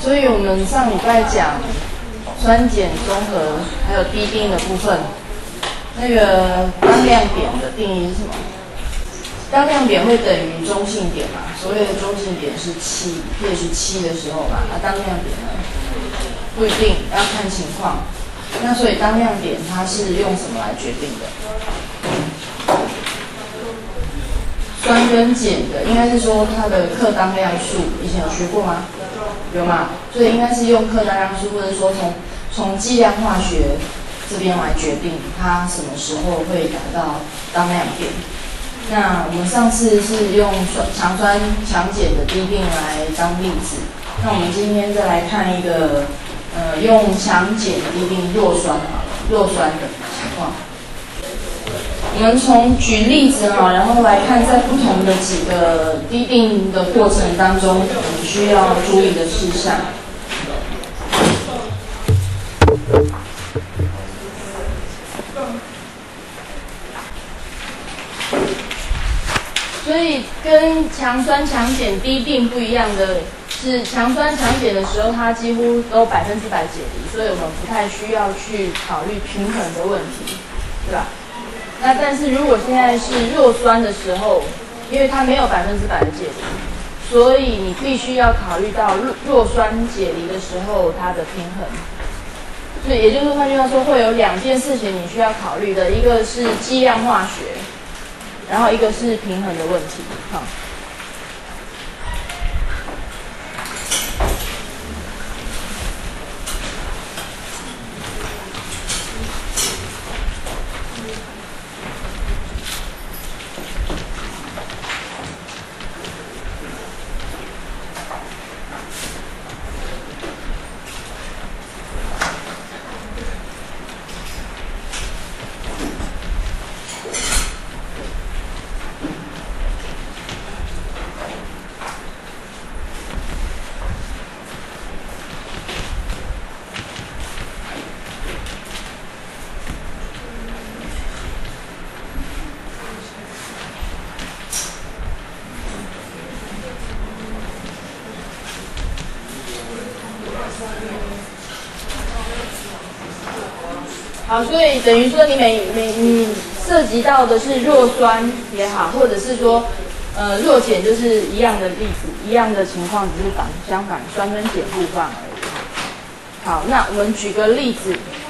所以我们上礼拜讲酸碱中和还有滴定的部分，那个当量点的定义是什么？当量点会等于中性点嘛？所谓的中性点是7 pH 7的时候嘛，当量点呢不一定，要看情况。那所以当量点它是用什么来决定的？酸跟碱的，应该是说它的克当量数，以前有学过吗？有吗？所以应该是用克当量数，或者说从计量化学这边来决定它什么时候会达到当量点。那我们上次是用强酸强碱的滴定来当例子，那我们今天再来看一个用强碱滴定弱酸好了，弱酸的情况。我们从举例子哈，然后来看在不同的几个滴定的过程当中，我们需要注意的事项。所以跟强酸强碱滴定不一样的是，强酸强碱的时候，它几乎都100%解离，所以我们不太需要去考虑平衡的问题，对吧？那但是如果现在是弱酸的时候，因为它没有100%的解离，所以你必须要考虑到弱酸解离的时候它的平衡。所以也就是换句话说，会有2件事情你需要考虑的，一个是计量化学，然后一个是平衡的问题。好。好，所以等于说你涉及到的是弱酸也好，或者是说弱碱，就是一样的例子，一样的情况，只是相反，酸跟碱互换而已。好，那我们举个例子。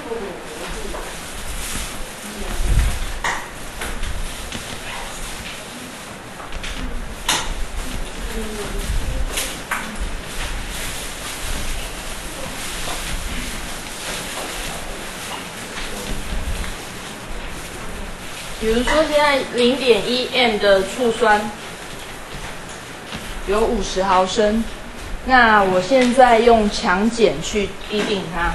比如说现在0.1 m 的醋酸有50毫升，那我现在用强碱去滴定它。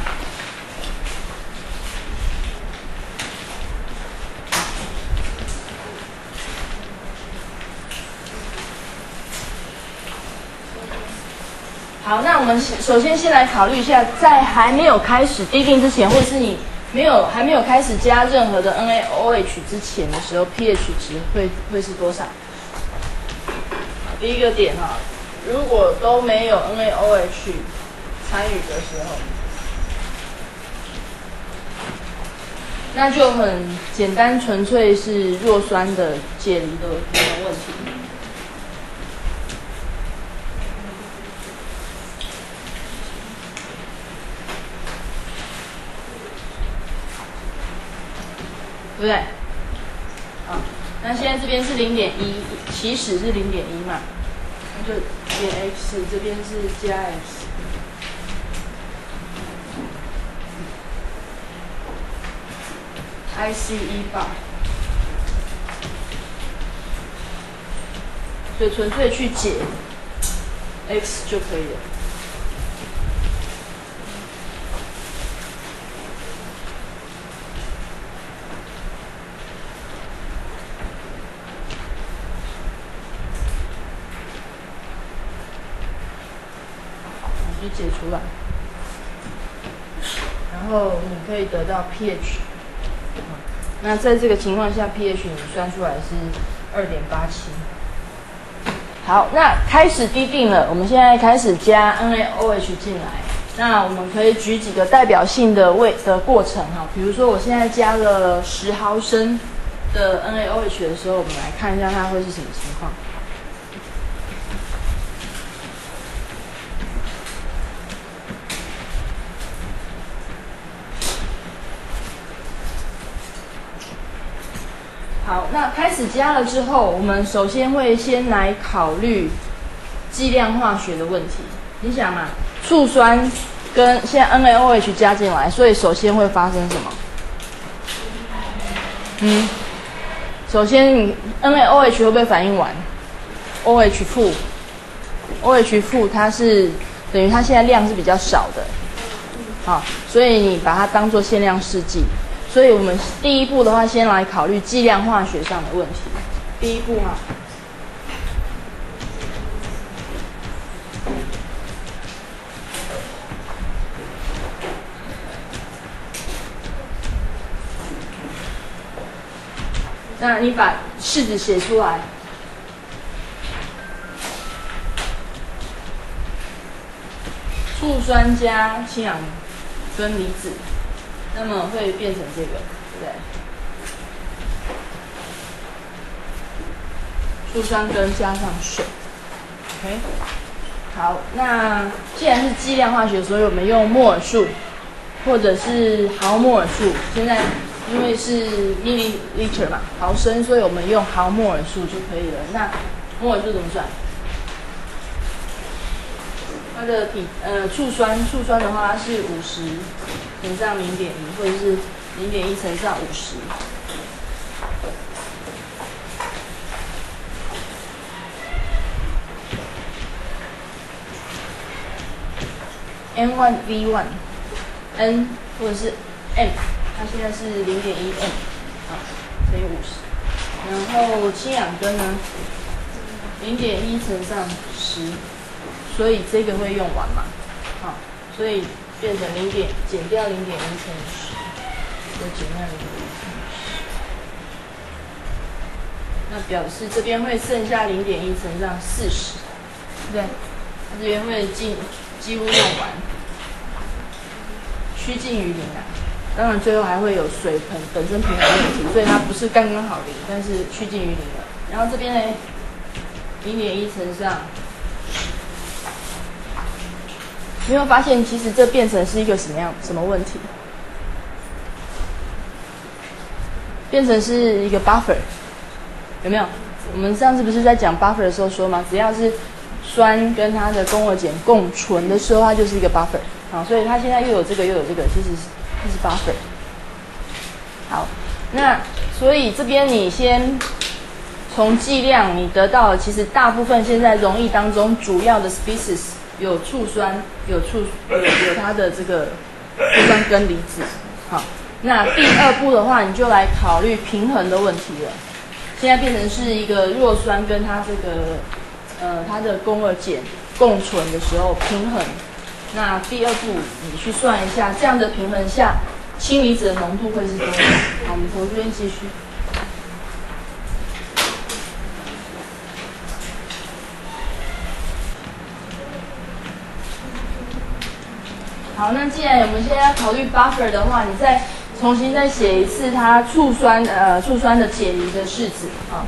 好，那我们首先先来考虑一下，在还没有开始滴定之前，或是你还没有开始加任何的 NaOH 之前的时候 ，pH 值会是多少？第一个点哈，如果都没有 NaOH 参与的时候，那就很简单，纯粹是弱酸的解离的问题。对不对？好，那现在这边是0.1，起始是0.1嘛，那就减 x， 这边是加 x。IC1 bar， 所以纯粹去解 x 就可以了。就解出来，然后你可以得到 pH。那在这个情况下 ，pH 你算出来是2.87。 好，那开始滴定了，我们现在开始加 NaOH 进来。那我们可以举几个代表性的过程哈，比如说我现在加了10毫升的 NaOH 的时候，我们来看一下它会是什么情况。好，那开始加了之后，我们首先会先来考虑剂量化学的问题。你想嘛，醋酸跟现在 NaOH 加进来，所以首先会发生什么？首先你 NaOH 会不会反应完 ？OH 负 ，OH 负它是等于它现在量是比较少的，好，所以你把它当作限量试剂。所以我们第一步的话，先来考虑剂量化学上的问题。第一步哈，那你把式子写出来。醋酸加氢氧根离子。那么会变成这个，对不对？醋酸根加上水 ，OK。好，那既然是剂量化学，所以我们用摩尔数或者是毫摩尔数。现在因为是 milliliter 嘛，毫升，所以我们用毫摩尔数就可以了。那摩尔数怎么算？它的醋酸的话，它是50乘上0.1，或者是0.1乘上50。N1 V1 N 或者是 M， 它现在是0.1 M， 好，乘以50。然后氢氧根呢，0.1乘上10。所以这个会用完嘛？好，所以变成减掉0.1乘以10，就减掉0.1乘以10。那表示这边会剩下0.1乘上40，对不对？它这边会几乎用完，趋近于0啊。当然最后还会有水本身平衡问题，所以它不是刚刚好0，但是趋近于0了。然后这边呢，0.1乘上。你有没有发现，其实这变成是一个什么问题？变成是一个 buffer， 有没有？我们上次不是在讲 buffer 的时候说吗？只要是酸跟它的共轭碱共存的时候，它就是一个 buffer。好，所以它现在又有这个又有这个，其实是 buffer。好，那所以这边你先从剂量你得到的，其实大部分现在溶液当中主要的 species。有醋酸，有它的这个醋酸根离子。好，那第二步的话，你就来考虑平衡的问题了。现在变成是一个弱酸跟它这个它的共轭碱共存的时候平衡。那第二步你去算一下，这样的平衡下，氢离子的浓度会是多少？好，我们从这边继续。好，那既然我们现在要考虑 buffer 的话，你再重新再写一次它醋酸的解离的式子啊。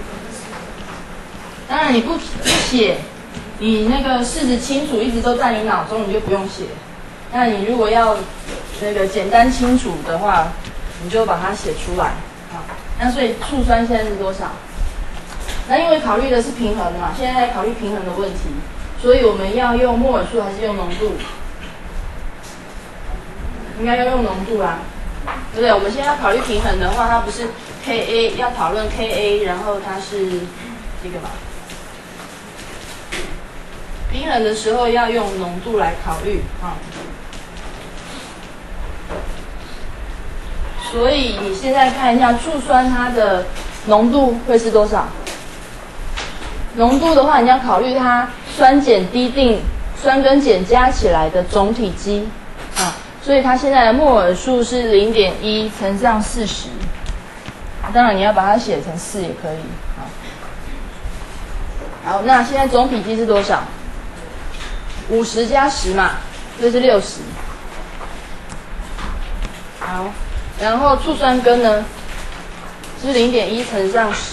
当然你不写，你那个式子清楚一直都在你脑中，你就不用写。那你如果要那个简单清楚的话，你就把它写出来啊。那所以醋酸现在是多少？那因为考虑的是平衡嘛，现在在考虑平衡的问题，所以我们要用摩尔数还是用浓度？应该要用浓度啦，对不对？我们现在要考虑平衡的话，它不是 Ka 要讨论 Ka， 然后它是这个嘛？平衡的时候要用浓度来考虑啊。所以你现在看一下醋酸它的浓度会是多少？浓度的话，你要考虑它酸碱滴定酸跟碱加起来的总体积啊。所以它现在的摩尔数是0.1乘上40，当然你要把它写成4也可以啊。 好，那现在总体积是多少？50加10嘛，这是60。好，然后醋酸根呢是0.1乘上10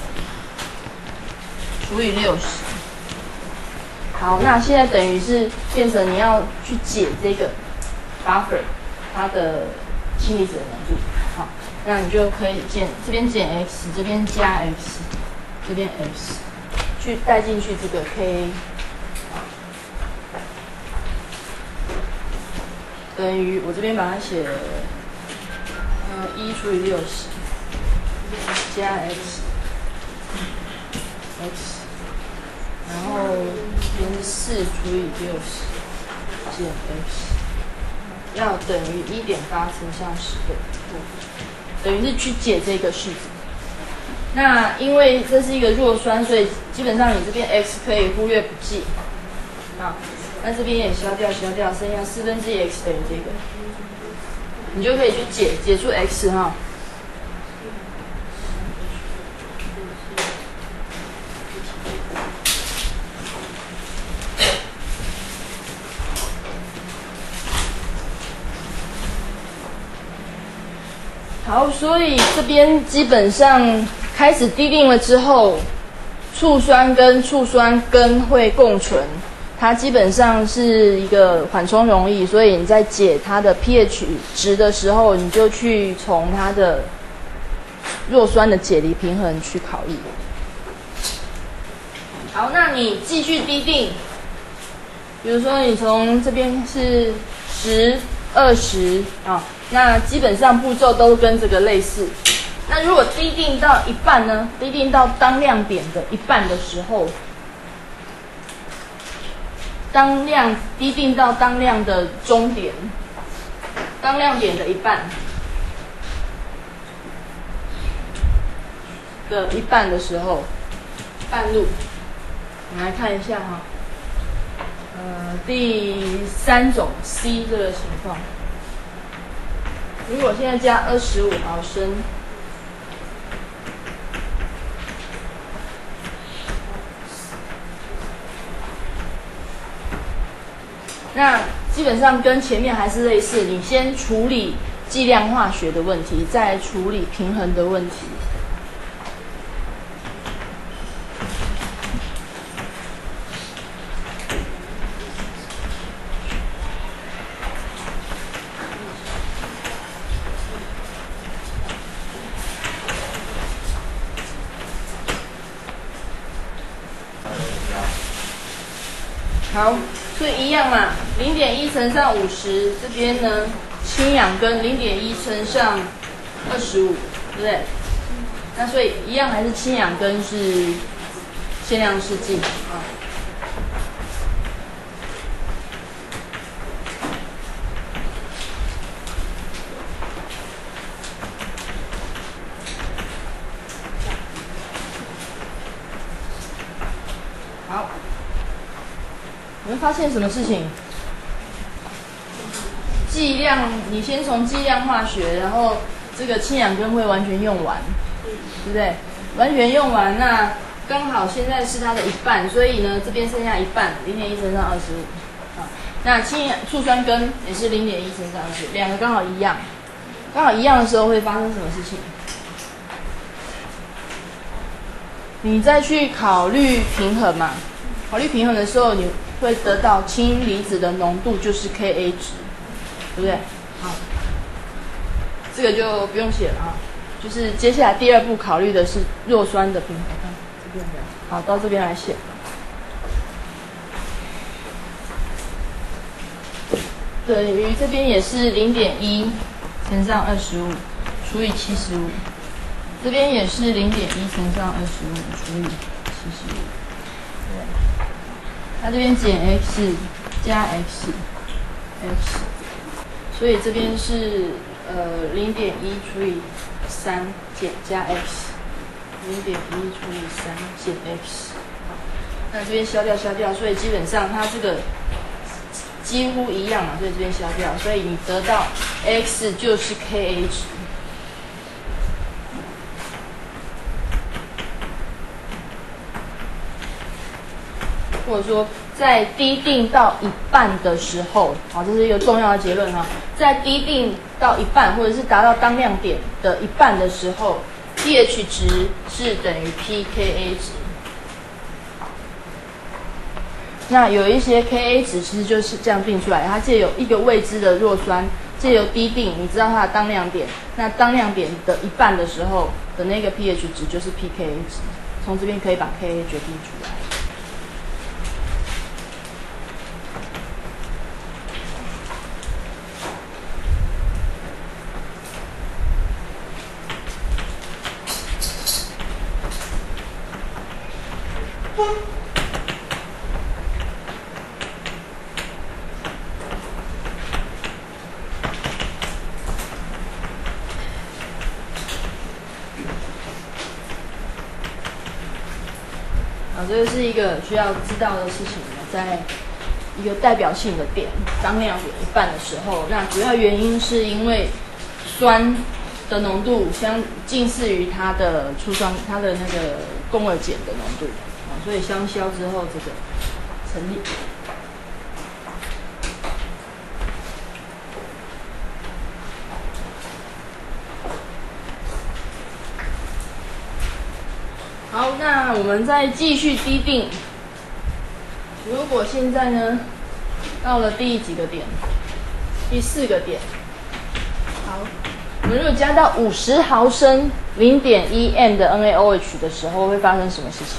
除以60。好，那现在等于是变成你要去解这个 buffer 它的氢离子的浓度。好，那你就可以这边减 x， 这边加 x， 这边 x， 去带进去这个 k， 等于我这边把它写1除以60加 x， 然后这边是4除以60减 x， 要等于1.8乘上10的等于是去解这个式子。那因为这是一个弱酸，所以基本上你这边 x 可以忽略不计。好，那这边也消掉，剩下1/4x等于这个，你就可以去解出 x 哈。好，所以这边基本上开始滴定了之后，醋酸跟醋酸根会共存，它基本上是一个缓冲溶液，所以你在解它的 pH 值的时候，你就去从它的弱酸的解离平衡去考虑。好，那你继续滴定，比如说你从这边是10、20啊。那基本上步骤都跟这个类似。那如果滴定到一半呢？滴定到当量点的一半的时候，滴定到当量的终点，当量点的一半的时候，半路，我们来看一下哈。第3种 C 这个情况。如果现在加25毫升，那基本上跟前面还是类似，你先处理计量化学的问题，再处理平衡的问题。好，所以一样嘛，0.1乘上50，这边呢氢氧根0.1乘上25，对不对？那所以一样还是氢氧根是限量试剂啊。好。你会发现什么事情？剂量，你先从剂量化学，然后这个氢氧根会完全用完，对不对？完全用完，那刚好现在是它的一半，所以呢，这边剩下一半，0.1乘上25。好，那醋酸根也是0.1乘上25，两个刚好一样。刚好一样的时候会发生什么事情？你再去考虑平衡嘛？考虑平衡的时候，你会得到氢离子的浓度就是 Ka 值，对不对？好，这个就不用写了啊。就是接下来第2步考虑的是弱酸的平衡。这边好，到这边来写。等于这边也是0.1乘上25除以75，这边也是0.1乘上25除以75。它这边减 x 加 x， 所以这边是0.1除以3减加 x， 0.1除以3减 x。那这边消掉，所以基本上它这个几乎一样嘛，所以这边消掉，所以你得到 x 就是 Ka 值。 或者说在滴定到一半的时候，好，这是一个重要的结论哈。在滴定到一半，或者是达到当量点的一半的时候 ，pH 值是等于 pKa 值。那有一些 Ka 值其实就是这样定出来的，它借由一个未知的弱酸，借由滴定，你知道它的当量点，那当量点的一半的时候的那个 pH 值就是 pKa 值，从这边可以把 Ka 决定出来。这个是一个需要知道的事情，在一个代表性的点，当量点一半的时候，那主要原因是因为酸的浓度近似于它的它的那个共轭碱的浓度，所以相消之后这个成立。好，那我们再继续滴定。如果现在呢，到了第几个点？第4个点。好，我们如果加到50毫升0.1 m 的 NaOH 的时候，会发生什么事情？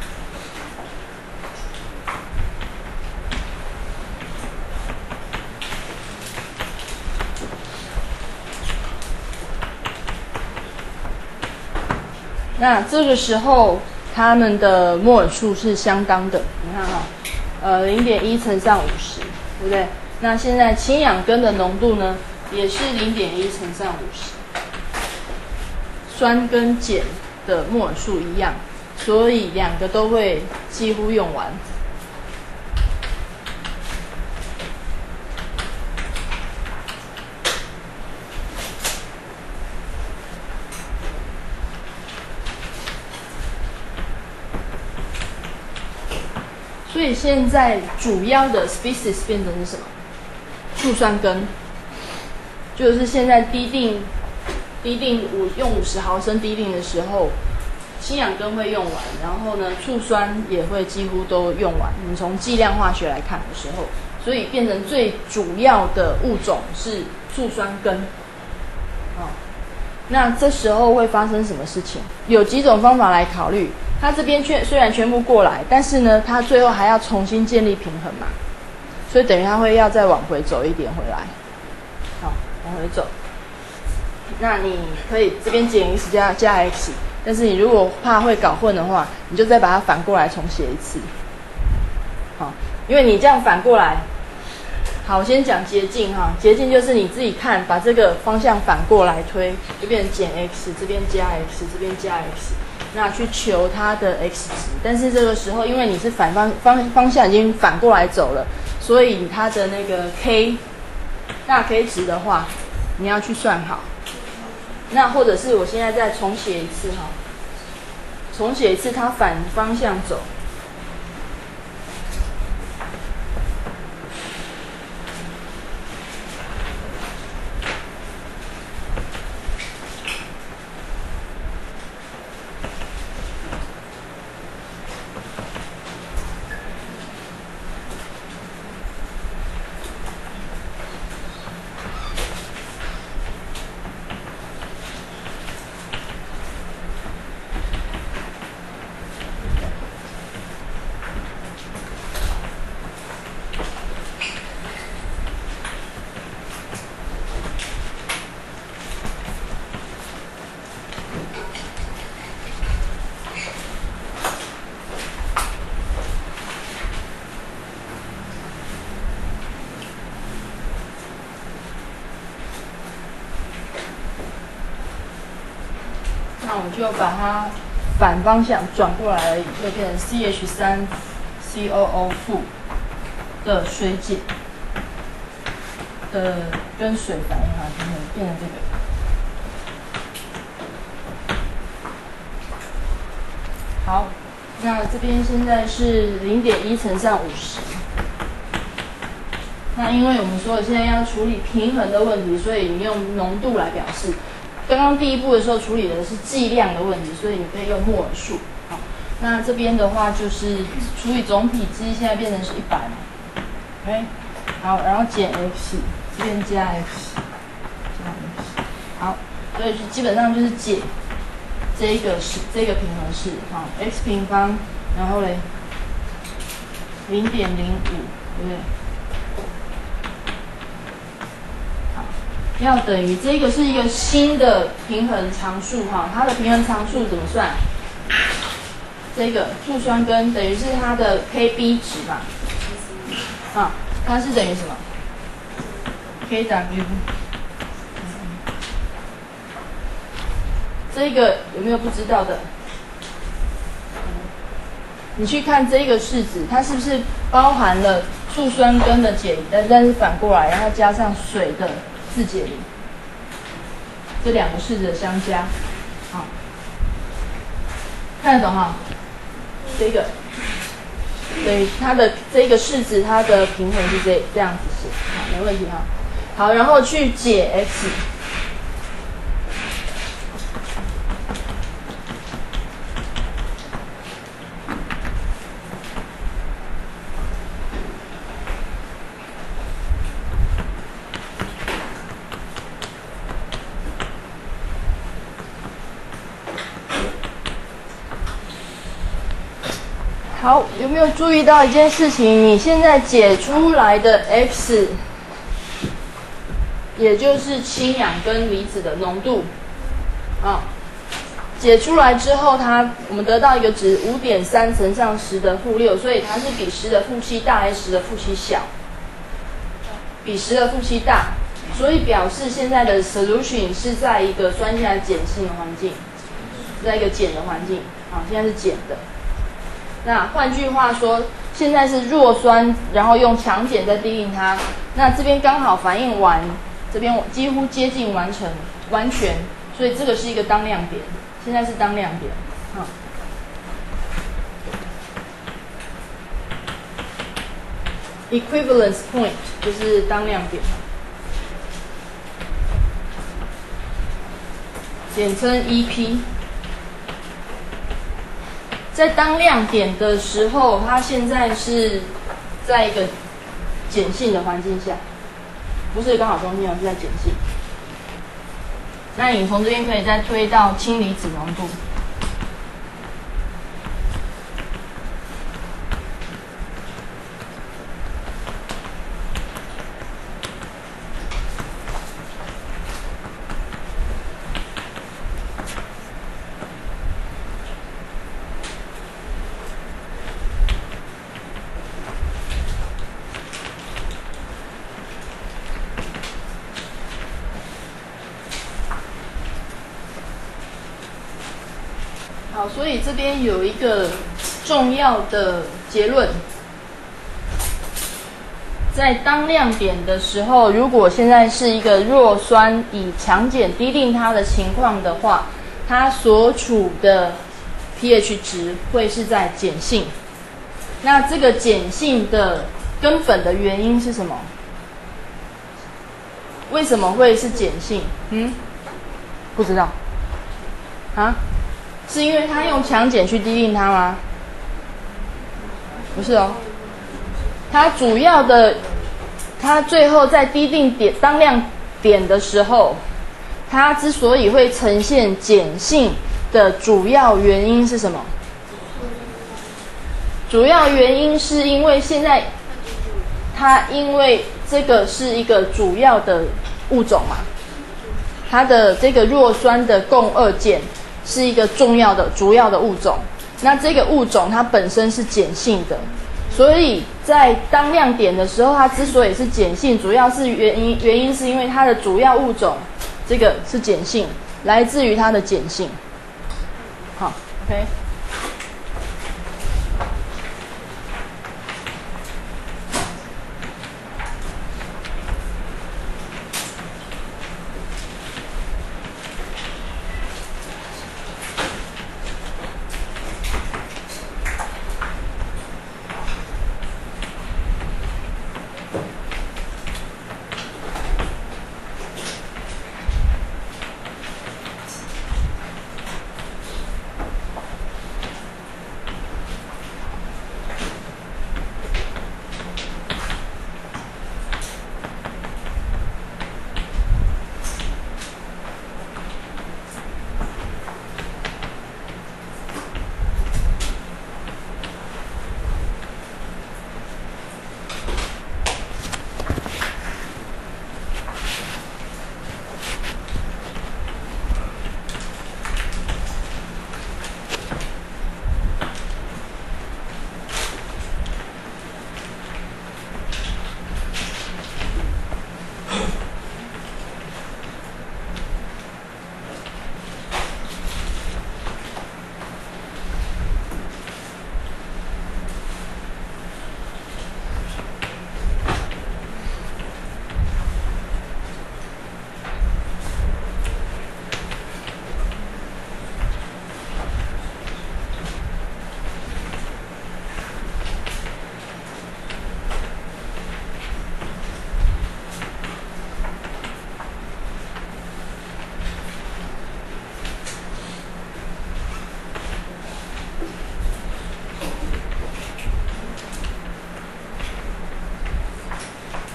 那这个时候，它们的摩尔数是相当的。你看哈，0.1乘上50，对不对？那现在氢氧根的浓度呢，也是0.1乘上50。酸跟碱的摩尔数一样，所以两个都会几乎用完。所以现在主要的 species 变成是什么？醋酸根，就是现在用50毫升滴定的时候，氢氧根会用完，然后呢，醋酸也会几乎都用完。你从计量化学来看的时候，所以变成最主要的物种是醋酸根。那这时候会发生什么事情？有几种方法来考虑。它这边虽然全部过来，但是呢，它最后还要重新建立平衡嘛，所以等于它会要再往回走一点回来。好，往回走。那你可以这边减 x 加 x， 但是你如果怕会搞混的话，你就再把它反过来重写一次。好，因为你这样反过来。好，我先讲捷径哈，捷径就是你自己看，把这个方向反过来推，就变成减 x， 这边加 x， 这边加 x， 那去求它的 x 值。但是这个时候，因为你是方向已经反过来走了，所以它的那个 大 K 值的话，你要去算好。那或者是我现在再重写一次哈，重写一次，它反方向走。那我们就把它反方向转过来而已，就变成 CH3COO 负的水解的跟水反应哈，变成这个。好， 那这边现在是0.1乘上50。那因为我们说现在要处理平衡的问题，所以你用浓度来表示。刚刚第一步的时候处理的是剂量的问题，所以你可以用摩尔数。好，那这边的话就是除以总体积，现在变成是100嘛。OK， 好，然后减 x， 这边加 x， 加 x。好，所以基本上就是解这个平衡式，好 ，x 平方，然后嘞0.05，对不对？好，要等于这个是一个新的平衡常数哈，它的平衡常数怎么算？这个醋酸根等于是它的 Kb 值嘛，啊，它是等于什么 ？Kw。这个有没有不知道的？你去看这个式子，它是不是包含了醋酸根的解离，但是反过来，然后加上水的自解离，这两个式子的相加，好，看得懂哈？这个，对，它的这个式子，它的平衡是这样子写，好，没问题哈。好，然后去解 x。好，有没有注意到一件事情？你现在解出来的 x， 也就是氢氧根离子的浓度，啊，解出来之后，我们得到一个值5.3乘上10的负6，所以它是比10的负7大还是10的负7小？比10的负7大，所以表示现在的 solution 是在一个酸性还是碱性的环境，在一个碱的环境，啊，现在是碱的。那换句话说，现在是弱酸，然后用强碱在滴定它。那这边刚好反应完，这边几乎接近完全，所以这个是一个当量点。现在是当量点，啊。Equivalence point 就是当量点，简称 EP。在当量点的时候，它现在是在一个碱性的环境下，不是刚好中间，是在碱性。那你从这边可以再推到氢离子浓度。好，所以这边有一个重要的结论，在当量点的时候，如果现在是一个弱酸以强碱滴定它的情况的话，它所处的 pH 值会是在碱性。那这个碱性的根本的原因是什么？为什么会是碱性？不知道。啊？是因为它用强碱去滴定它吗？不是哦，它主要的，它最后在滴定点当量点的时候，它之所以会呈现碱性的主要原因是什么？主要原因是因为现在它因为这个是一个主要的物种嘛，它的这个弱酸的共2键是一个主要的物种，那这个物种它本身是碱性的，所以在当量点的时候，它之所以是碱性，主要是原因是因为它的主要物种这个是碱性，来自于它的碱性。好 ，OK。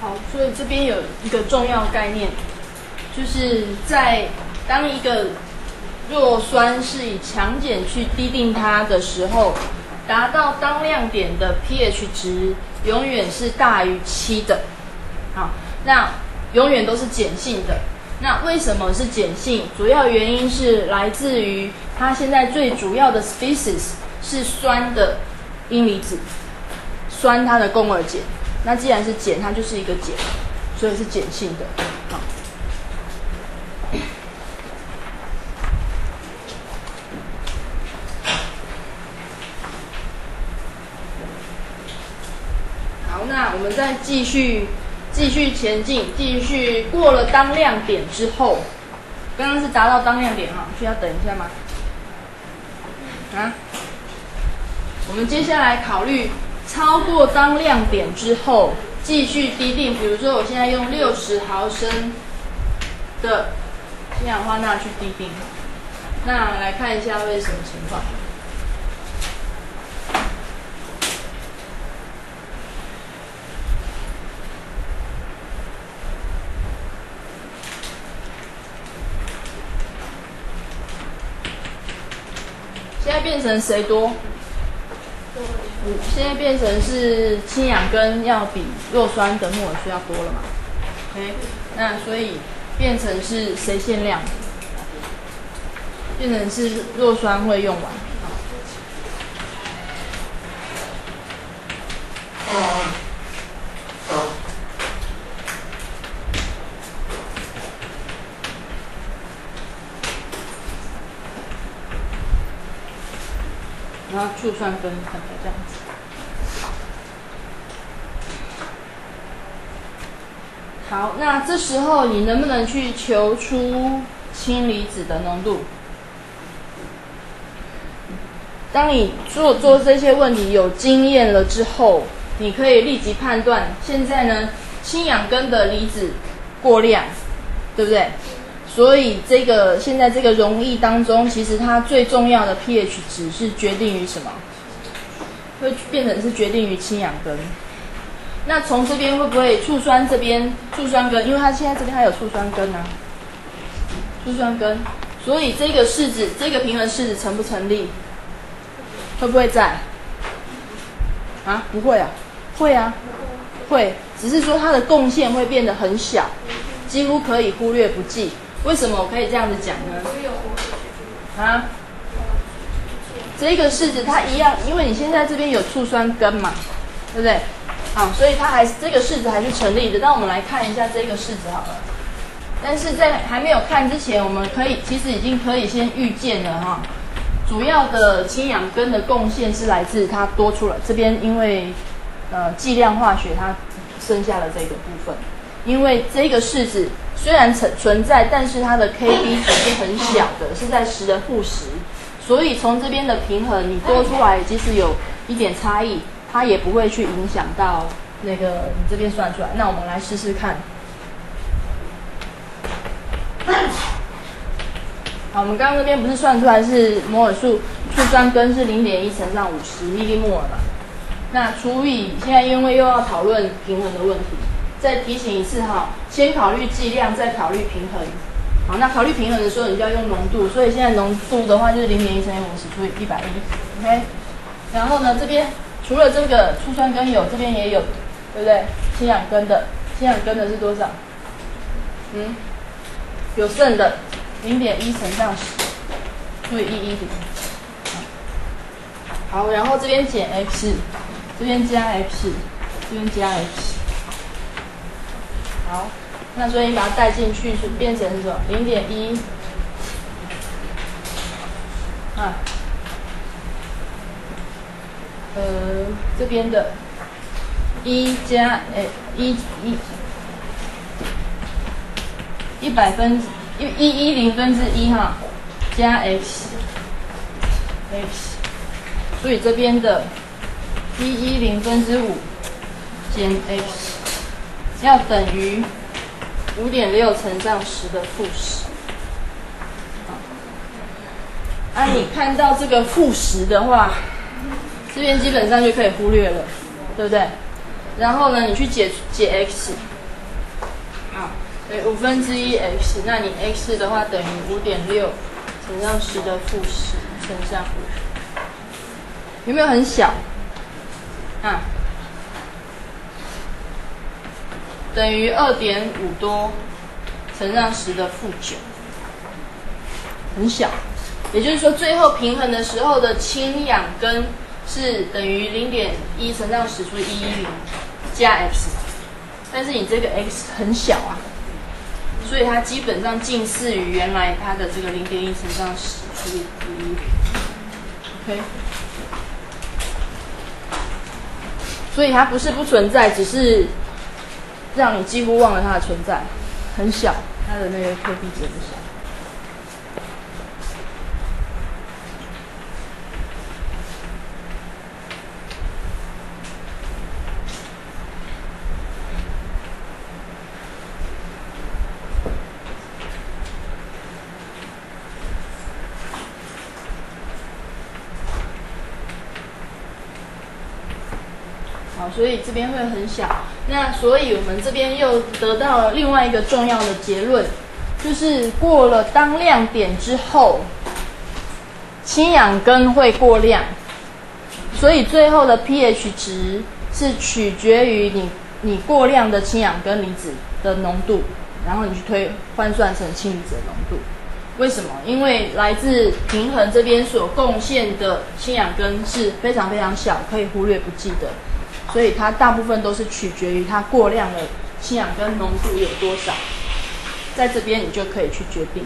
好，所以这边有一个重要概念，就是在当一个弱酸是以强碱去滴定它的时候，达到当量点的 pH 值永远是大于7的。好，那永远都是碱性的。那为什么是碱性？主要原因是来自于它现在最主要的 species 是酸的阴离子，酸它的共轭碱。那既然是碱，它就是一个碱，所以是碱性的。好，好，那我们再继续前进，继续过了当量点之后，刚刚是达到当量点哈，需要等一下吗？啊，我们接下来考虑超过当量点之后，继续滴定。比如说，我现在用60毫升的氢氧化钠去滴定，那来看一下会是什么情况。现在变成谁多？现在变成是氢氧根要比弱酸的摩尔数要多了嘛 ？OK， 那所以变成是谁限量？变成是弱酸会用完。然后醋酸根大概这样子。好，那这时候你能不能去求出氢离子的浓度？当你做这些问题有经验了之后，你可以立即判断，现在呢氢氧根的离子过量，对不对？所以现在这个溶液当中，其实它最重要的 pH 值是决定于什么？会变成是决定于氢氧根。那从这边会不会醋酸这边醋酸根？因为它现在这边还有醋酸根啊，醋酸根，所以这个式子，这个平衡式子成不成立？会不会在？啊，不会啊，会啊，会，只是说它的贡献会变得很小，几乎可以忽略不计。为什么我可以这样子讲呢？啊，这个式子它一样，因为你现在这边有醋酸根嘛，对不对？好，所以它还是这个式子还是成立的。那我们来看一下这个式子好了。但是在还没有看之前，我们其实已经可以先预见了哈。主要的氢氧根的贡献是来自它多出了这边，因为计量化学它剩下了这个部分。因为这个式子虽然存在，但是它的 Kb 值是很小的，是在10的负10，所以从这边的平衡，你多出来即使有一点差异，它也不会去影响到那个你这边算出来。那我们来试试看。好，我们刚刚这边不是算出来是摩尔数醋酸根是0.1乘上50密利摩尔嘛？那除以现在因为又要讨论平衡的问题。再提醒一次哈，先考虑剂量，再考虑平衡。好，那考虑平衡的时候，你就要用浓度，所以现在浓度的话就是0.1乘以50除以110 ，OK。然后呢，这边除了这个醋酸根有，这边也有，对不对？氢氧根的是多少？有剩的0.1乘上10除以110。好，然后这边减 x， 这边加 x， 这边加 x。好，那所以你把它带进去是变成什么？0.1啊，这边的1加110分之1哈，加 x， 所以这边的110分之5减 x。要等于5.6乘上10的负10。你看到这个负10的话，这边基本上就可以忽略了，对不对？然后呢，你去解 x， 对，1/5x，那你 x 的话等于5.6乘上10的负10乘上5，有没有很小？啊，等于2.5多乘上10的负9，很小。也就是说，最后平衡的时候的氢氧根是等于0.1乘上10除以110加 x， 但是你这个 x 很小啊，所以它基本上近似于原来它的这个0.1乘上10除以110。OK， 所以它不是不存在，只是让你几乎忘了它的存在，很小，它的那个 Kp 值很小。好，所以这边会很小。那所以我们这边又得到了另外一个重要的结论，就是过了当量点之后，氢氧根会过量，所以最后的 pH 值是取决于你过量的氢氧根离子的浓度，然后你去换算成氢离子的浓度。为什么？因为来自平衡这边所贡献的氢氧根是非常非常小，可以忽略不计的。所以它大部分都是取决于它过量的氢氧根浓度有多少，在这边你就可以去决定。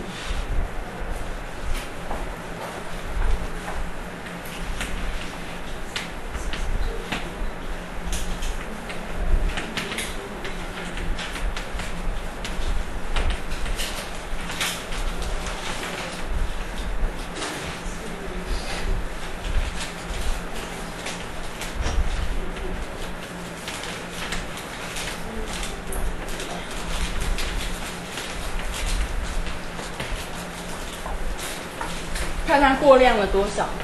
看它过量了多少。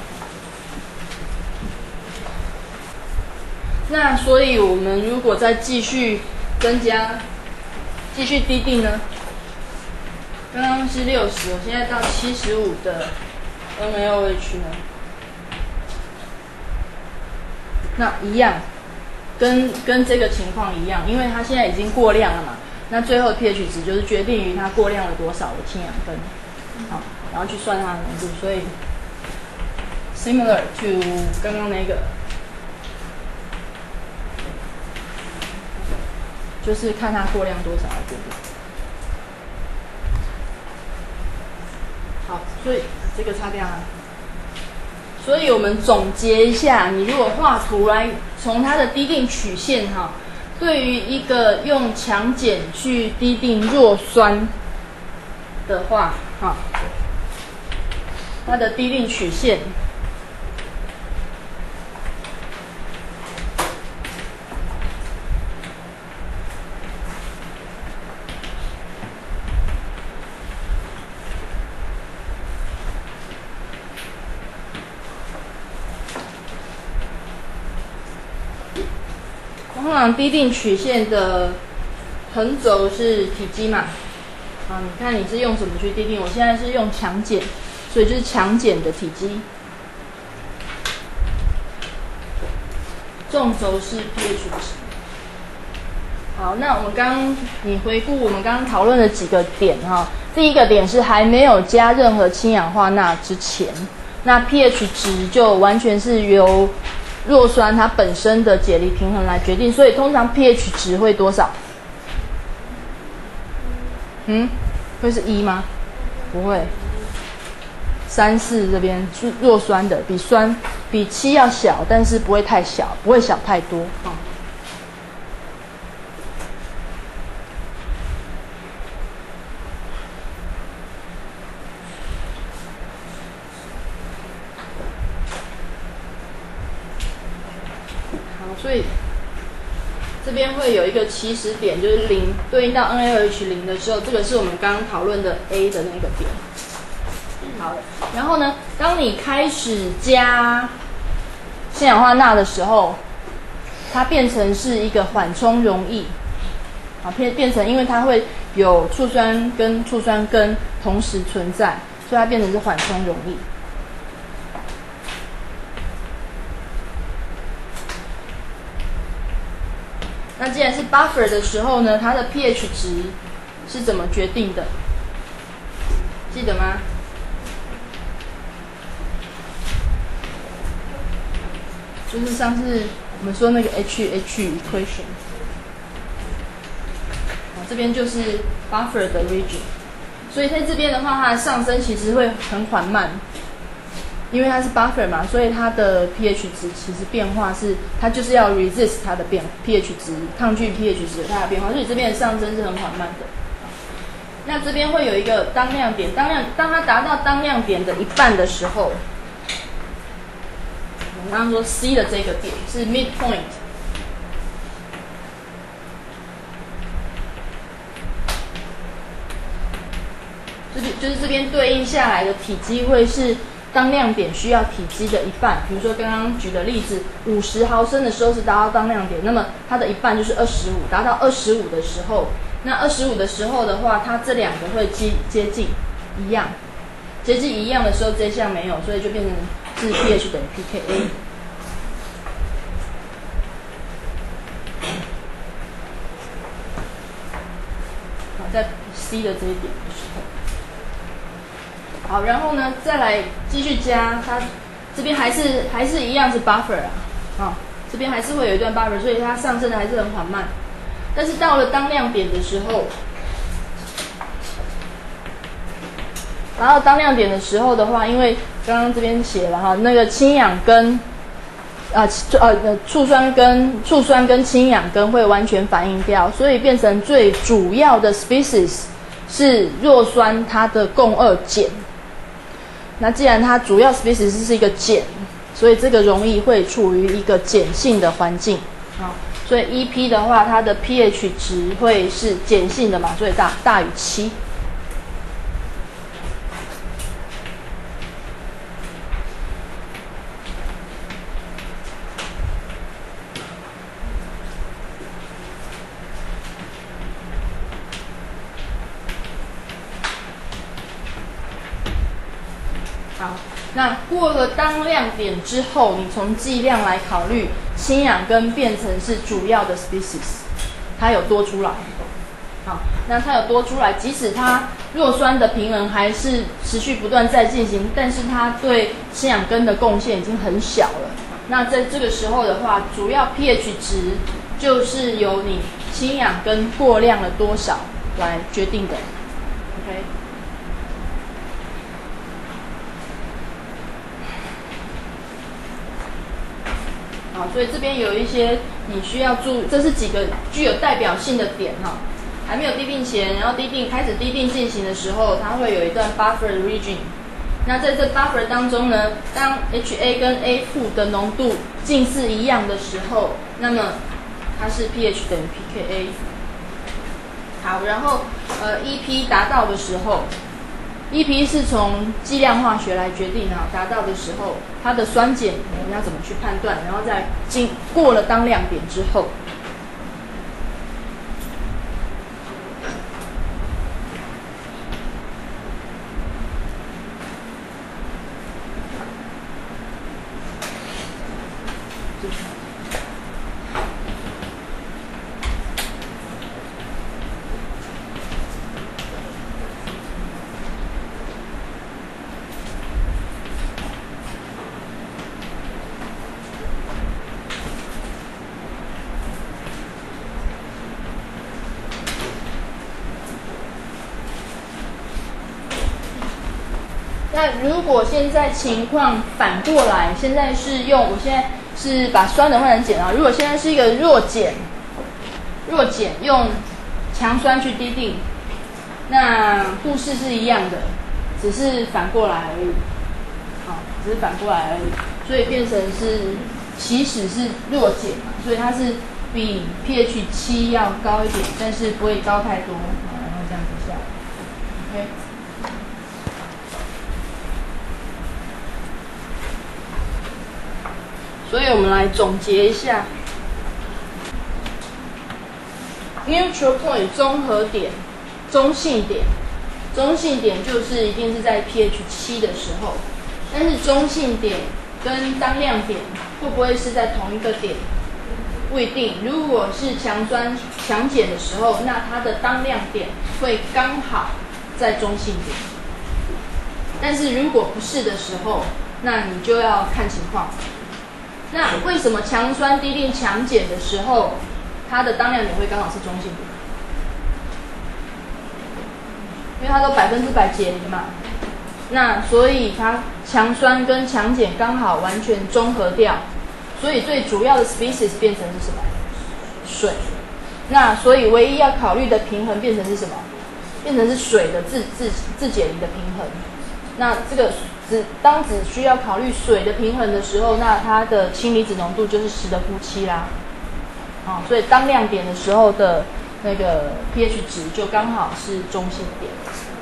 那所以我们如果再继续增加、继续滴定呢？刚刚是60，我现在到75的 NaOH 呢？那一样，跟这个情况一样，因为它现在已经过量了嘛。那最后 pH 值就是决定于它过量了多少的氢氧根，好。然后去算它的浓度，所以 similar to 刚刚那个，就是看它过量多少来决定。好，所以这个擦掉了。所以我们总结一下，你如果画图来从它的滴定曲线哈，对于一个用强碱去滴定弱酸的话，哈。它的滴定曲线，通常滴定曲线的横轴是体积嘛？啊，你看你是用什么去滴定？我现在是用强碱。所以就是强碱的体积，纵轴是 pH 值。好，那我们你回顾我们刚刚讨论的几个点哈，第一个点是还没有加任何氢氧化钠之前，那 pH 值就完全是由弱酸它本身的解离平衡来决定，所以通常 pH 值会多少？会是1吗？不会。3、4这边是弱酸的，比7要小，但是不会太小，不会小太多。好，所以这边会有一个起始点，就是0对应到 NaOH 0的时候，这个是我们刚刚讨论的 A 的那个点。好，然后呢，当你开始加氢氧化钠的时候，它变成是一个缓冲溶液， 啊，变成因为它会有醋酸跟醋酸根同时存在，所以它变成是缓冲溶液。那既然是 buffer 的时候呢，它的 pH 值是怎么决定的？记得吗？就是上次我们说那个 HH equation， 这边就是 buffer 的 region， 所以在这边的话，它的上升其实会很缓慢，因为它是 buffer 嘛，所以它的 pH 值其实变化是，它就是要 resist 它的pH 值，抗拒 pH 值它的变化，所以这边的上升是很缓慢的。那这边会有一个当量点，当它达到当量点的一半的时候，我们刚刚说 C 的这个点是 midpoint， 就是这边对应下来的体积会是当量点需要体积的一半。比如说刚刚举的例子，50毫升的时候是达到当量点，那么它的一半就是25，达到25的时候，那25的时候的话，它这两个会接近一样，接近一样的时候这一项没有，所以就变成是 pH 等于 pKa。好，在 C 的这一点的时候。好，然后呢，再来继续加，它这边还是一样是 buffer 啊，这边还是会有一段 buffer， 所以它上升的还是很缓慢。但是到了当量点的时候，达到当量点的时候的话，因为刚刚这边写了哈，那个氢氧根，醋酸跟氢氧根会完全反应掉，所以变成最主要的 species 是弱酸它的共2碱。那既然它主要 species 是一个碱，所以这个溶液会处于一个碱性的环境啊，所以 EP 的话，它的 pH 值会是碱性的嘛，所以大于7。好，那过了当量点之后，你从剂量来考虑，氢氧根变成是主要的 species， 它有多出来。好，那它有多出来，即使它弱酸的平衡还是持续不断在进行，但是它对氢氧根的贡献已经很小了。那在这个时候的话，主要 pH 值就是由你氢氧根过量了多少来决定的。OK。好，所以这边有一些你需要注意，这是几个具有代表性的点哈。还没有滴定前，然后开始滴定进行的时候，它会有一段 buffer region。那在这 buffer 当中呢，当 HA 跟 A 负的浓度近似一样的时候，那么它是 pH 等于 pKa。好，然后EP 达到的时候。EP 是从剂量化学来决定啊，达到的时候，它的酸碱我们要怎么去判断？然后在过了当量点之后，那如果现在情况反过来，现在是我现在是把酸的换成碱啊。如果现在是一个弱碱用强酸去滴定，那故事是一样的，只是反过来而已。好，只是反过来而已，所以变成是起始是弱碱嘛，所以它是比 pH 7要高一点，但是不会高太多。好，然后这样子下来 ，OK。所以我们来总结一下， neutral point 中和点、中性点，中性点就是一定是在 pH 7的时候，但是中性点跟当量点会不会是在同一个点？不一定。如果是强酸强碱的时候，那它的当量点会刚好在中性点。但是如果不是的时候，那你就要看情况。那为什么强酸滴定强碱的时候，它的当量点会刚好是中性点？因为它都100%解离嘛。那所以它强酸跟强碱刚好完全中和掉，所以最主要的 species 变成是什么？水。那所以唯一要考虑的平衡变成是什么？变成是水的自解离的平衡。那这个当只需要考虑水的平衡的时候，那它的氢离子浓度就是10的负7啦。所以当量点的时候的那个 pH 值就刚好是中性点。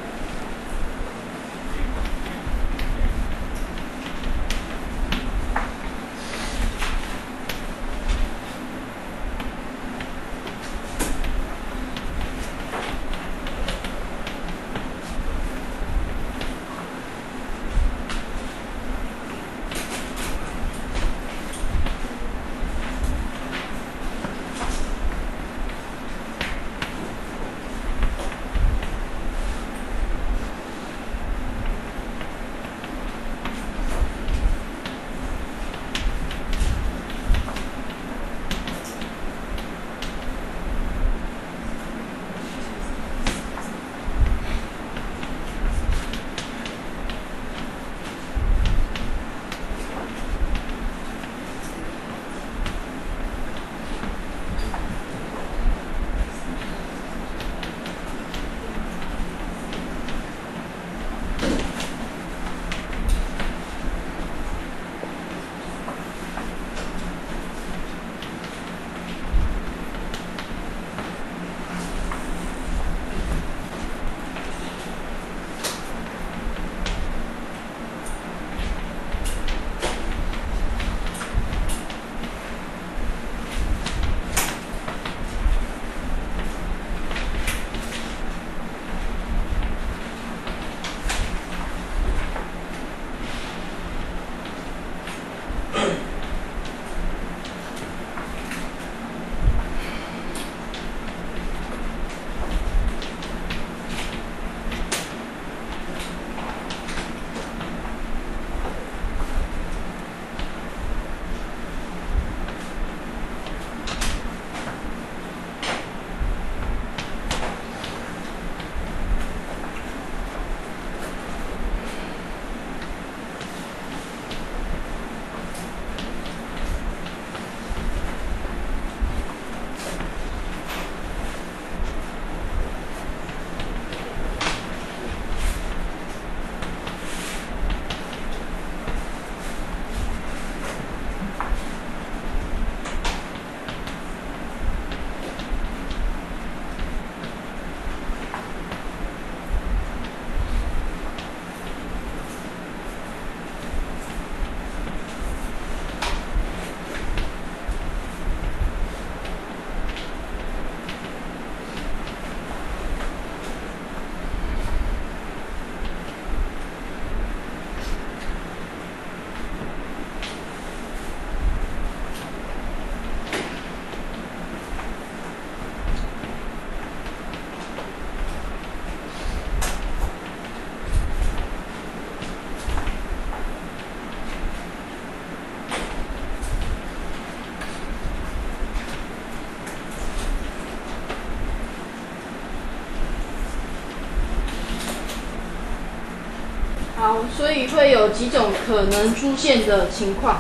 好，所以会有几种可能出现的情况。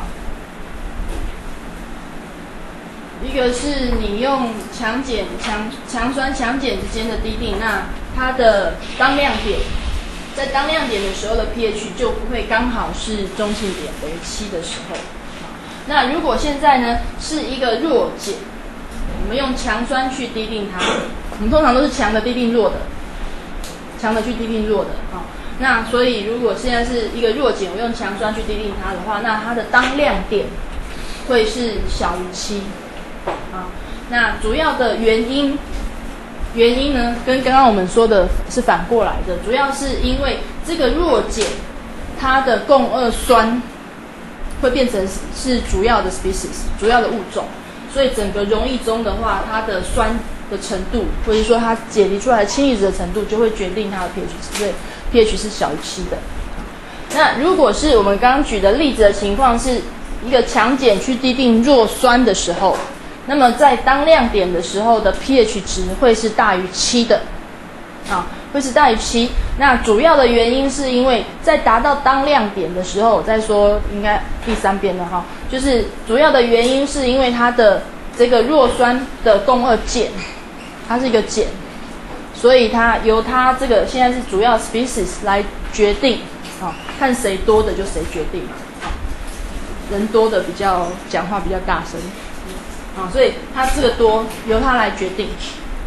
一个是你用强酸强碱之间的滴定，那它的当量点，在当量点的时候的 pH 就不会刚好是中性点为7的时候。那如果现在呢是一个弱碱，我们用强酸去滴定它，我们通常都是强的滴定弱的，强的去滴定弱的啊。那所以如果现在是一个弱碱，我用强酸去滴定它的话，那它的当量点会是小于7。啊，那主要的原因原因呢，跟刚刚我们说的是反过来的，主要是因为这个弱碱它的共二酸会变成是主要的 species 主要的物种，所以整个溶液中的话，它的酸的程度，或者说它解离出来的氢离子的程度，就会决定它的 pH 值，所以 pH 是小于7的。那如果是我们刚刚举的例子的情况，是一个强碱去滴定弱酸的时候，那么在当量点的时候的 pH 值会是大于7的，会是大于7。那主要的原因是因为在达到当量点的时候，我再说应该第3遍了哈，就是主要的原因是因为它的这个弱酸的共二碱，它是一个碱，所以它由它这个现在是主要 species 来决定，看谁多的就谁决定嘛，人多的比较讲话比较大声，所以它这个多由它来决定。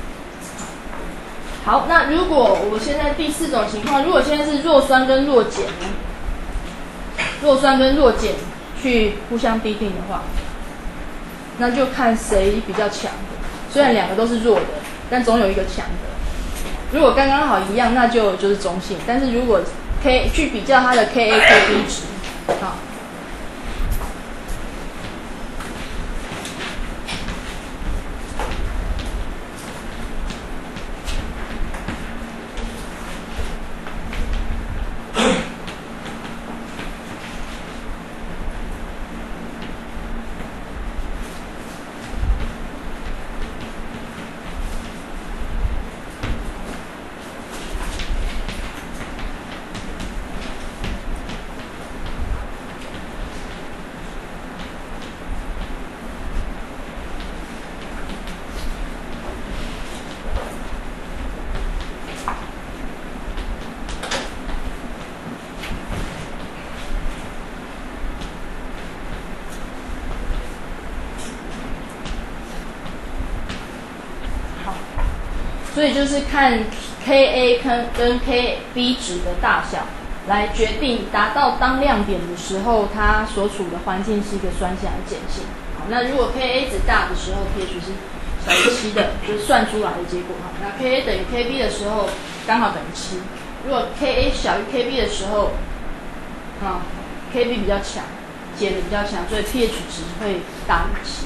好，那如果我现在第4种情况，如果现在是弱酸跟弱碱，弱酸跟弱碱去互相滴定的话，那就看谁比较强的。虽然两个都是弱的，但总有一个强的。如果刚刚好一样，那就是中性。但是如果去比较它的 Ka、Kb 值，所以就是看 Ka 跟 Kb 值的大小来决定达到当量点的时候，它所处的环境是一个酸性还是碱性。好，那如果 Ka 值大的时候 pH 是小于7的，就是算出来的结果。好，那 Ka 等于 Kb 的时候刚好等于7。如果 Ka 小于 Kb 的时候，Kb 比较强，碱的比较强，所以 pH 值会大于7。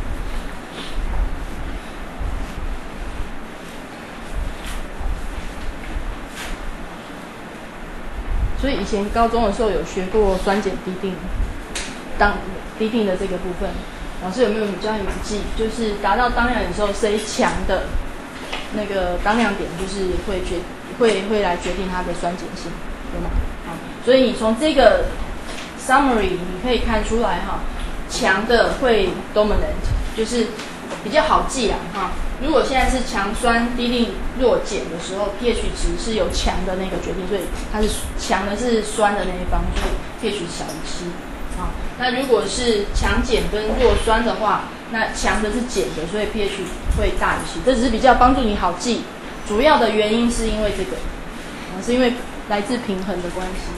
所以以前高中的时候有学过酸碱滴定，滴定的这个部分，老师有没有比较铭记？就是达到当量点的时候，谁强的那个当量点，就是会来决定它的酸碱性，有吗？所以你从这个 summary 你可以看出来强的会 dominant， 就是比较好记如果现在是强酸滴定弱碱的时候 ，pH 值是由强的那个决定，所以它是强的是酸的那一方，所以 pH 小于7。那如果是强碱跟弱酸的话，那强的是碱的，所以 pH 会大于7。这只是比较帮助你好记，主要的原因是因为这个，是因为来自平衡的关系。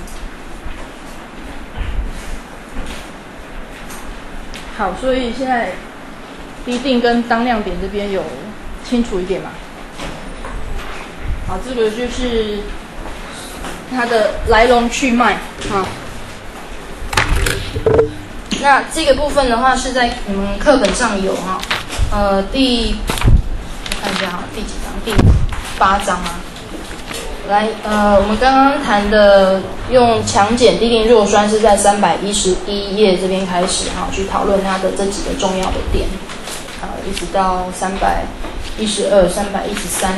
好，所以现在滴定跟当量点这边有清楚一点嘛？好，这个就是它的来龙去脉那这个部分的话是在你们课本上有我看一下第几章？第8章啊。来，我们刚刚谈的用强碱滴定弱酸是在311页这边开始去讨论它的这几个重要的点，一直到312、313，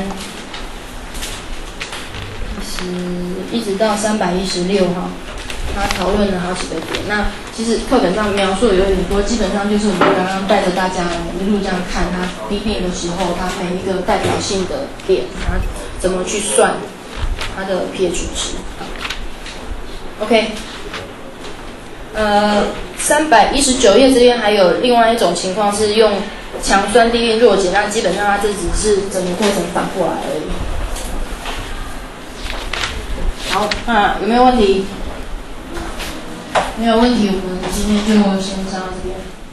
一直到316他讨论了好几个点。那其实课本上描述的有点多，基本上就是我们刚刚带着大家一路这样看它滴定的时候，它每一个代表性的点，它怎么去算它的 pH 值。OK， 319页这边还有另外一种情况是用强酸滴定弱碱，那基本上它这只是整个过程反过来而已。好，那有没有问题？没有问题，我们今天就先上到这边。